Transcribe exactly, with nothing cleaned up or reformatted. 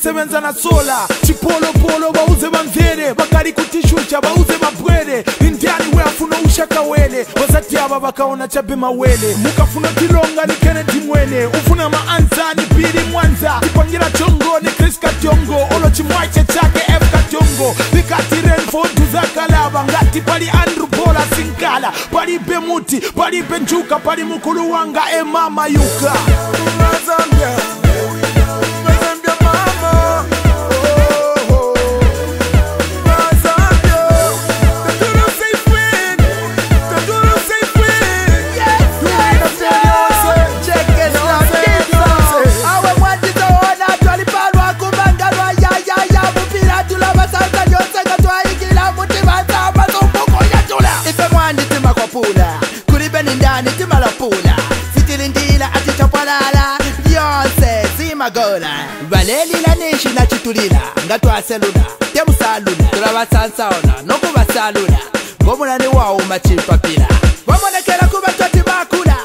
tisebenza na sola chipolopolo bauze bamvere bakali kutishucha bauze mabwere indiani we afuna ushaka wele wasati aba bakaona chabe mawele mukafuna tilonga ni Kennedy mwene ufuna maanza ni Bili Mwanza tipangira chongo ni Chris Kationgo olo chimwache chake F Kationgo vikati Renfo tuzakalaba ngati pali Andrew Bola Sinkala pali Bemuti pali Benjuka pali mukulu wanga e mama yuka Zambia Zambia mama Valeli la nishi na chitulila Ngatwa selula, temu salula Tulawa sansaona, nokuba salula Gomula ni wao machipapila Wamonekela kuba toti bakula